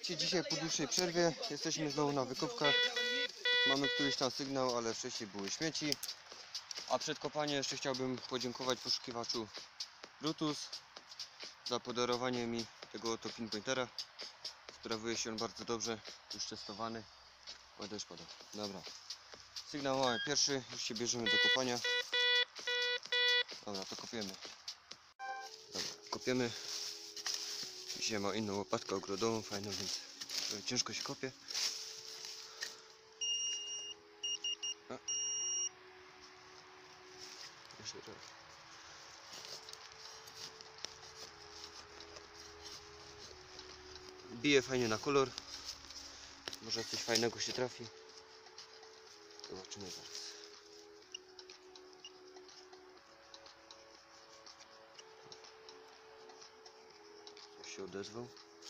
Witajcie dzisiaj po dłuższej przerwie. Jesteśmy znowu na wykopkach. Mamy któryś tam sygnał, ale wcześniej były śmieci. A przed kopaniem jeszcze chciałbym podziękować poszukiwaczu Brutus za podarowanie mi tego oto pinpointera. Sprawuje się on bardzo dobrze, już testowany. Ładnie już pada. Dobra. Sygnał mamy pierwszy, już się bierzemy do kopania. Dobra, to kopiemy. Dobra, kopiemy. Dzisiaj ma inną łopatkę ogrodową, fajną, więc ciężko się kopie. A. Jeszcze raz. Bije fajnie na kolor. Może coś fajnego się trafi. Zobaczymy zaraz. Coś się odezwał.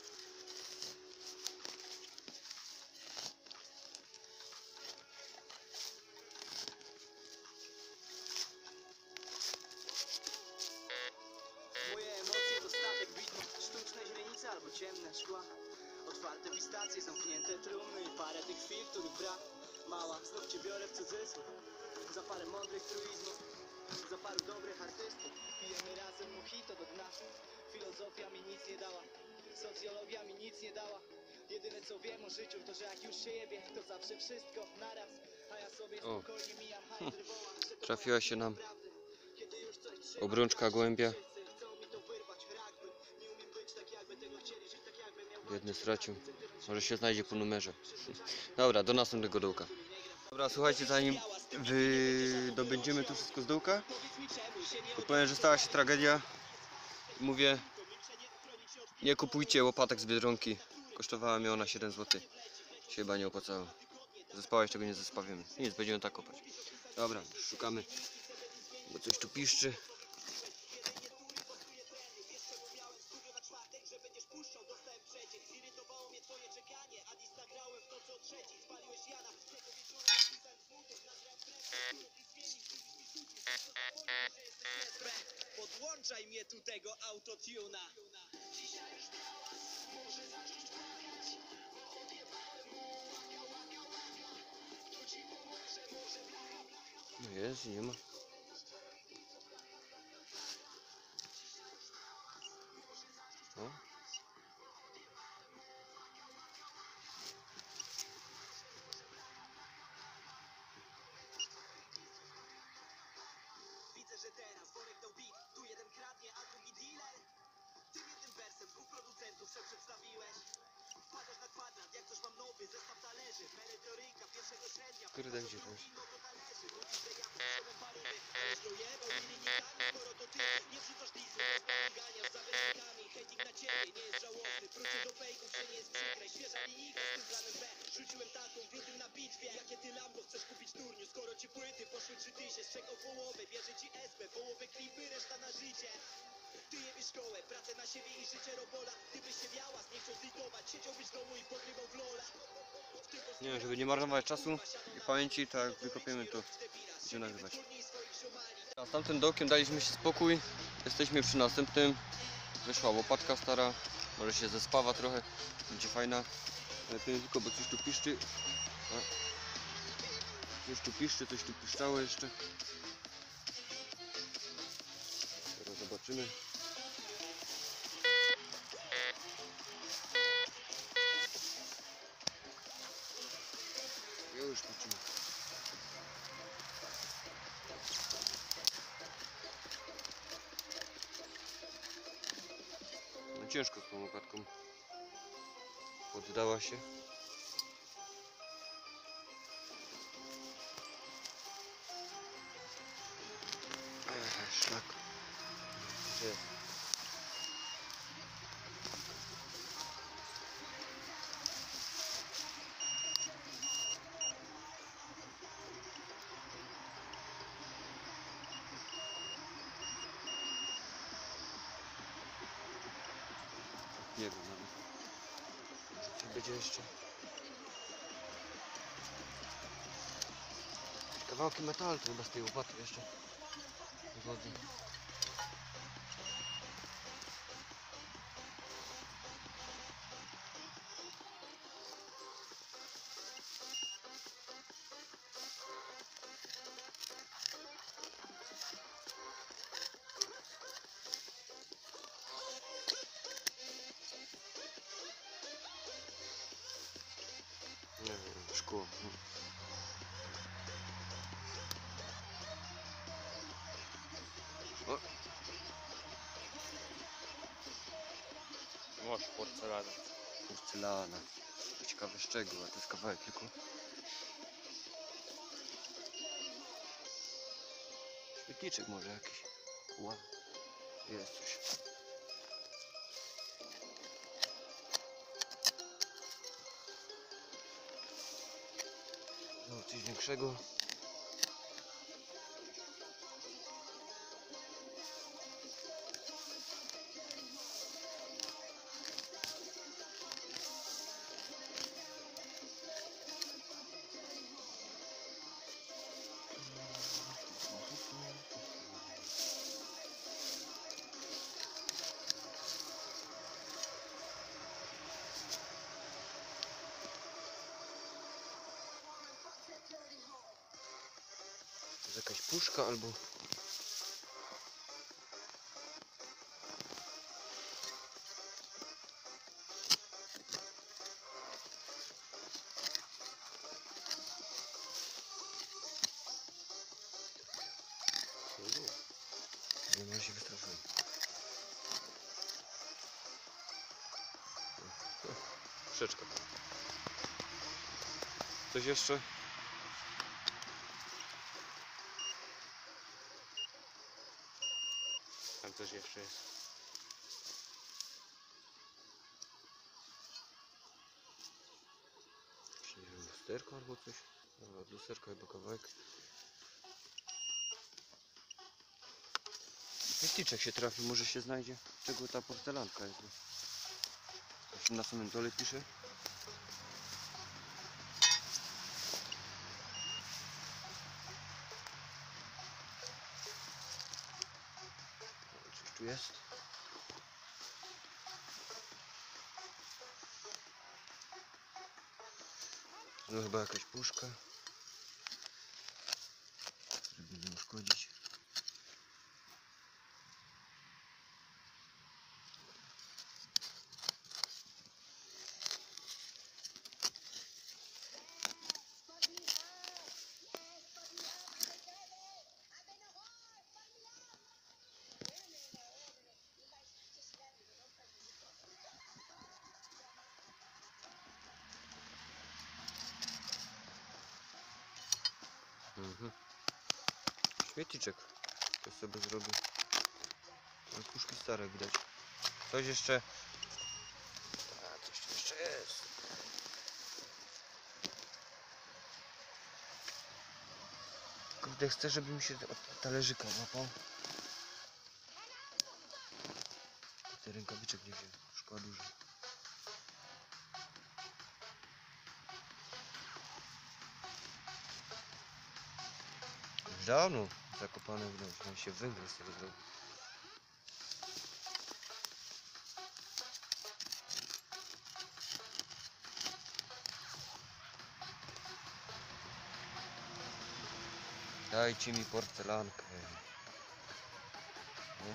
Moje emocje to statek widmo, sztuczne źrenice albo ciemne szkła. Otwarte pistacje, zamknięte trumny i parę tych chwil, których brak. Mała, znów cię biorę w cudzysłów. Za parę mądrych truizmów, za paru dobrych artystów. Pijemy razem mojito do dna. Filozofia mi nic nie dała, socjologia mi nic nie dała. Jedyne co wiem o życiu to, że jak już się jebie, to zawsze wszystko naraz. A ja sobie spokojnie mijam hajtry woła. Trafiła się nam obrączka gołębia. Biedny stracił. Może się znajdzie po numerze. Dobra, do następnego dołka. Dobra, słuchajcie, zanim wydobędziemy to wszystko z dołka, to powiem, że stała się tragedia. Mówię, nie kupujcie łopatek z Biedronki. Kosztowała mnie ona 7 zł. Się chyba nie opłacało. Zespałeś, czego nie zespawimy. Nic, będziemy tak kopać. Dobra, szukamy, bo coś tu piszczy. Podłączaj mnie tu tego autotuna. No jest, nie ma. O. Widzę, że teraz worek dał beat. Tu jeden kradnie, a drugi dealer. Ty mnie tym wersem dwóch producentów se przedstawiłeś. Wpadasz na kwadrat, jak coś mam nowy zestaw talerzy. Merytoryka pierwszego średnia. Kurde, gdzie to jest? Mówisz, że ja potrzebem parowy. Ależ dojebał mi limitami, skoro to ty nie wrzucasz disu. Ganiasz za wernikami, hejtik na ciebie nie jest żałosny. Wrócę do fejków, że nie jest przykre. Świeża linijka z tym planem B. Rzuciłem taką w lutym na bitwie. Jakie ty Lambo chcesz kupić turniu, skoro ci płyty poszły 3000. Z czego połowę bierze ci SP, połowę klipy, reszta na życie. Ty jebiesz szkołę, pracę na siebie i życie robola. Gdybyś się biała, nie chciał zlitować, siedziałbyś w domu i pogrywał w lola. Nie wiem, żeby nie marnować czasu i pamięci, to jak wykopiemy, to będziemy nagrywać. A z tamtym dołkiem daliśmy się spokój. Jesteśmy przy następnym. Wyszła łopatka stara. Może się zespawa trochę. Będzie fajna. Lepiej tylko, bo coś tu piszczy. A. Coś tu piszczy, coś tu piszczało jeszcze. Teraz zobaczymy. Już patrzymy. No ciężko z tą łopatką. Poddała się. Szlak. Gdzie jest? Nie wiem nawet. Może coś będzie jeszcze. Kawałki metalu to chyba z tej łopatki jeszcze wychodzą. Nie wiem, szkło. O, Może porcelana. porcelana. Ciekawe z czego, a to jest kawałek tylko. Świetniczek może jakiś. Ła. Jest coś. No, coś większego. To jest jakaś puszka albo... Nie ma się wystraszyłem. Wszeczka. Coś jeszcze? Tam coś jeszcze jest. Nie wiem, lusterko albo coś? Dobra, od lusterka chyba kawałek. Świetliczek się trafi, może się znajdzie. Czego ta porcelanka jest? Coś na samym dole pisze. Coś tu jest? No chyba jakaś puszka. Żeby nie uszkodzić. Śmietniczek. To sobie zrobię. Ale puszki stare widać. Coś jeszcze. A, coś tu jeszcze jest. Kurde, chcę, żeby mi się od talerzyka łapał. Ten rękawiczek nie wziąłem. Szkoda dużo. Już dawno zakopane w dół. Mam się węgiel z tego zrobił. Dajcie mi porcelankę. No.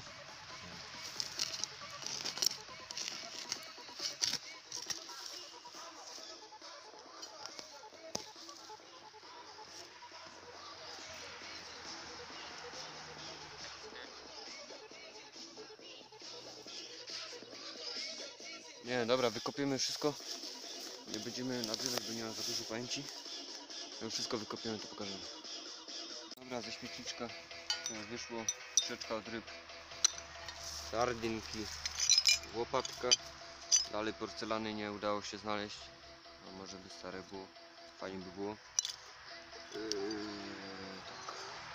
Nie, dobra, wykopiemy wszystko. Nie będziemy nagrywać, bo nie ma za dużo pamięci. Jak wszystko wykopiemy, to pokażemy. Dobra, ze śmietniczka wyszło puszeczka od ryb, sardynki, łopatka. Dalej porcelany nie udało się znaleźć. No, może by stare było, fajnie by było. Tak.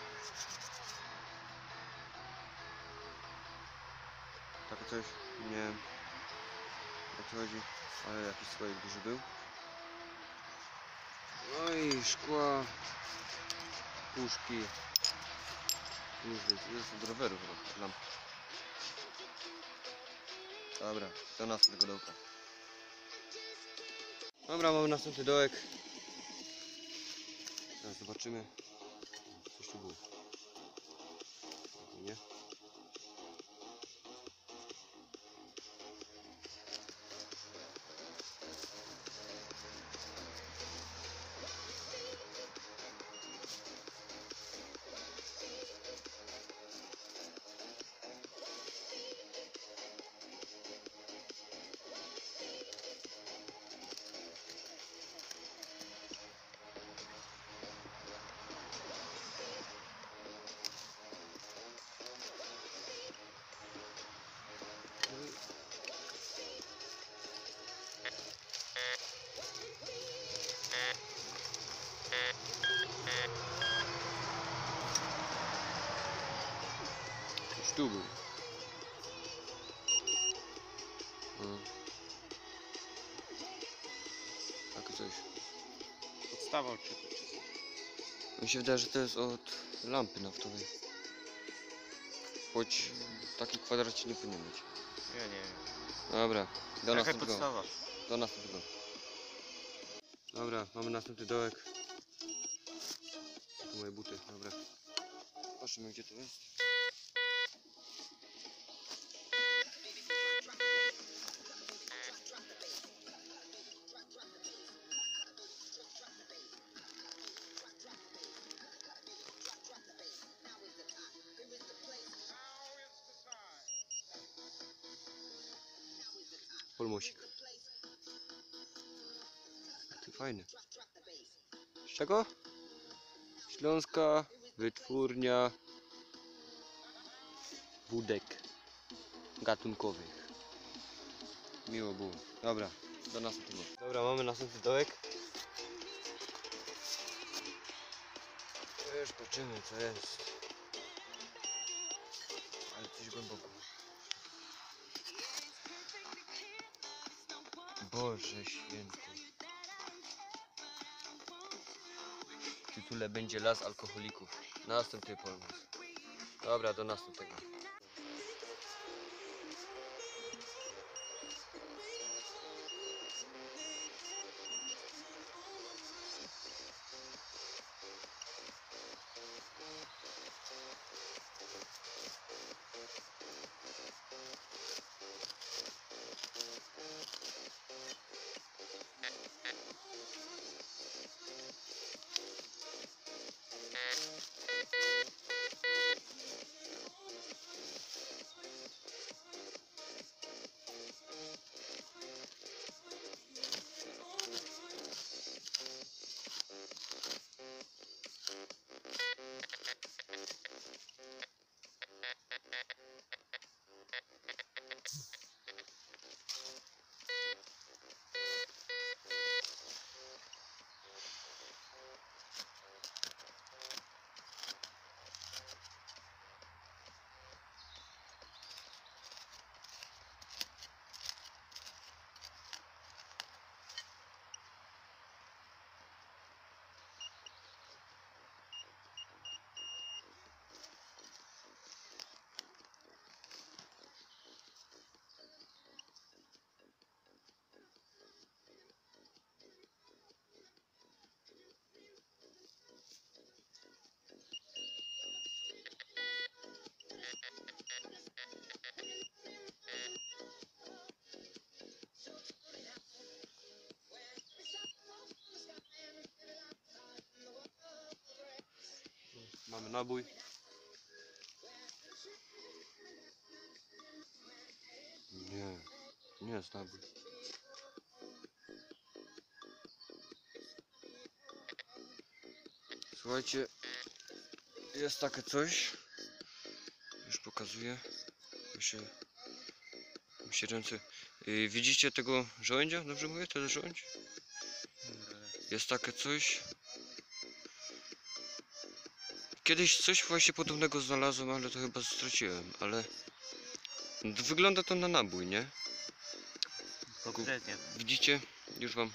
Takie coś, nie wiem o co chodzi, ale jakiś słoik duży był. No i szkła, puszki. Jest od roweru chyba, lampy. Dobra, do następnego dołka. Dobra, mamy następny dołek. Teraz zobaczymy. Coś tu było. Nie? tu był. No. Takie coś. Podstawa od czegoś. Mi się wydaje, że to jest od lampy naftowej. Choć taki kwadracie nie powinien być. Ja nie wiem. Dobra, do Jaka następnego. podstawa? Do następnego. Dobra, mamy następny dołek. Tu moje buty, dobra. Patrzymy gdzie to jest. Polmosik. Ty fajny. Z czego? Śląska Wytwórnia Wódek Gatunkowych. Miło było. Dobra, do następnego. Dobra, mamy następny dołek. Już patrzymy co jest. Ale coś głęboko. Boże święty. W tytule będzie las alkoholików. Następny polmos. Dobra, do następnego. Mamy nabój. Nie jest nabój. Słuchajcie, jest takie coś. Już pokazuję. Mi się ręce. Widzicie tego żołędzia? Dobrze mówię? To jest żołędź? Jest takie coś. Kiedyś coś właśnie podobnego znalazłem, ale to chyba straciłem, ale wygląda to na nabój, nie? Konkretnie. Widzicie? Już wam.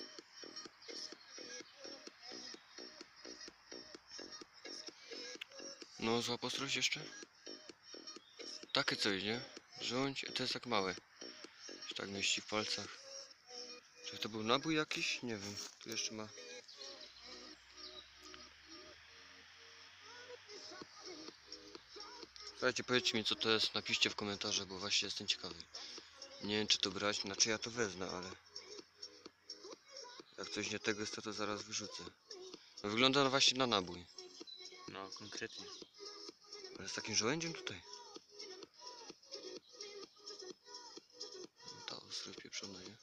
No, zapostrość jeszcze? Takie coś, nie? Żołądź, to jest tak małe. Się tak mieści w palcach. Czy to był nabój jakiś? Nie wiem. Tu jeszcze ma. Słuchajcie, powiedzcie mi co to jest, napiszcie w komentarzach, bo właśnie jestem ciekawy. Nie wiem czy to brać, znaczy ja to wezmę, ale jak coś nie tego jest, to zaraz wyrzucę. No, wygląda no właśnie na nabój. No, konkretnie. Ale z takim żołędziem tutaj. Ta ostra pieprzona, nie?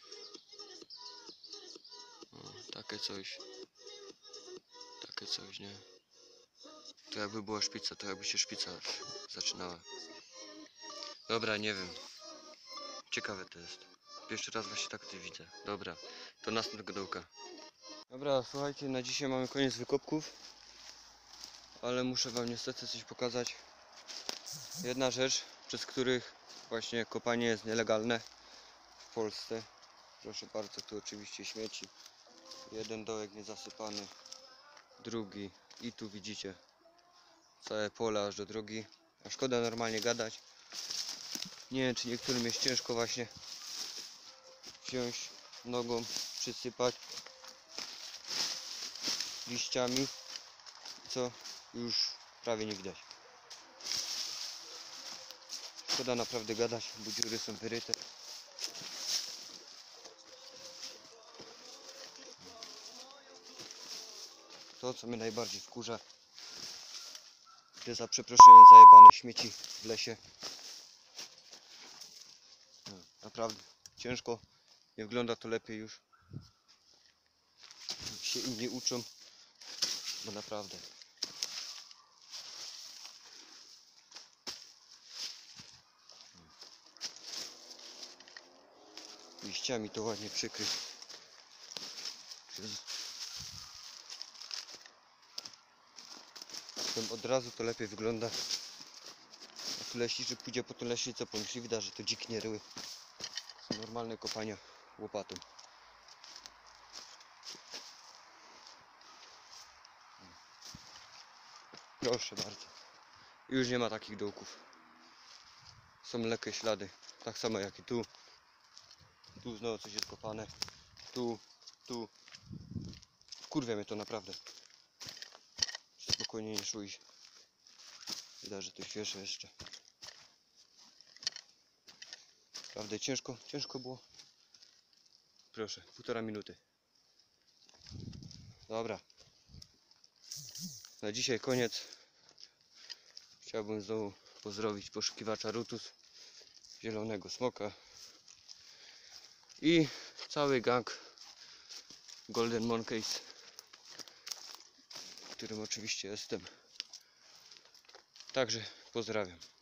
O, takie coś. Takie coś, nie? To jakby była szpica, to jakby się szpica zaczynała. Dobra, nie wiem. Ciekawe to jest. Pierwszy raz właśnie tak to widzę. Dobra, to następnego dołka. Dobra, słuchajcie, na dzisiaj mamy koniec wykopków. Ale muszę wam niestety coś pokazać. jedna rzecz, przez których właśnie kopanie jest nielegalne w Polsce. Proszę bardzo, tu oczywiście śmieci. Jeden dołek niezasypany, drugi i tu widzicie całe pole aż do drogi. A szkoda normalnie gadać. Nie wiem, czy niektórym jest ciężko właśnie wziąć nogą, przysypać liściami, co już prawie nie widać. Szkoda naprawdę gadać, bo dziury są wyryte. To, co mnie najbardziej wkurza, to za przeproszeniem zajebane śmieci w lesie. No, naprawdę ciężko, nie wygląda to lepiej już. Się inni uczą, bo naprawdę. Liściami to ładnie przykryć. Potem od razu to lepiej wygląda. A tu leśniczy pójdzie po tą leśnicę, pomyśli, widać, że to dzik nie ryły. Są normalne kopania łopatą. Proszę bardzo. Już nie ma takich dołków. Są lekkie ślady. Tak samo jak i tu. Tu znowu coś jest kopane. Tu. Kurwia mnie to naprawdę. Spokojnie nie szło iść. Widać, że to świeże jeszcze. Naprawdę ciężko było. Proszę, 1,5 minuty. Dobra. Na dzisiaj koniec. Chciałbym znowu pozdrowić poszukiwacza Rutus, zielonego smoka i cały gang Golden Monkeys, w którym oczywiście jestem. Także pozdrawiam.